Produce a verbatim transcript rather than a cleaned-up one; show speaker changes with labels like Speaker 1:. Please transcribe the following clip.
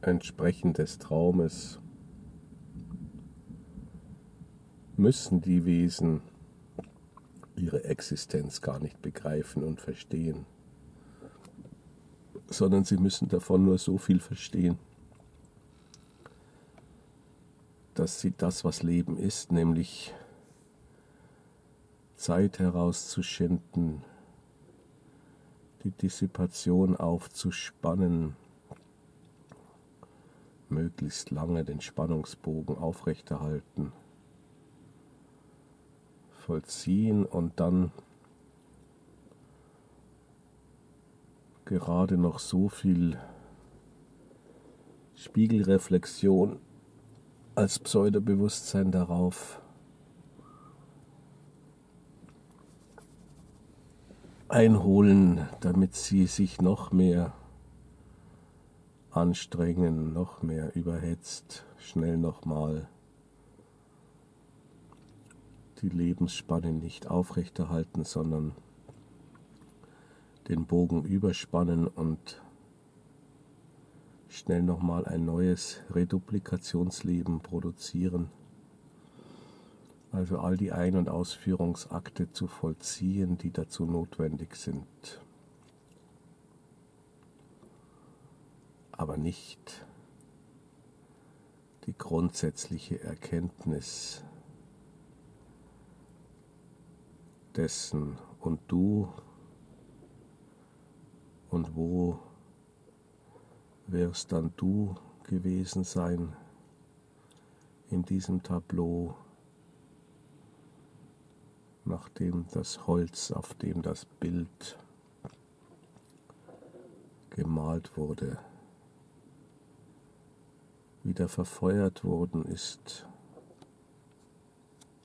Speaker 1: entsprechend des Traumes müssen die Wesen ihre Existenz gar nicht begreifen und verstehen, sondern sie müssen davon nur so viel verstehen, dass sie das, was Leben ist, nämlich Zeit herauszuschinden, die Dissipation aufzuspannen, möglichst lange den Spannungsbogen aufrechterhalten, vollziehen und dann gerade noch so viel Spiegelreflexion als Pseudobewusstsein darauf einholen, damit sie sich noch mehr anstrengen, noch mehr überhetzt, schnell nochmal die Lebensspanne nicht aufrechterhalten, sondern den Bogen überspannen und schnell nochmal ein neues Reduplikationsleben produzieren. Also all die Ein- und Ausführungsakte zu vollziehen, die dazu notwendig sind. Aber nicht die grundsätzliche Erkenntnis dessen und du und wo wirst dann du gewesen sein in diesem Tableau, nachdem das Holz, auf dem das Bild gemalt wurde, wieder verfeuert worden ist.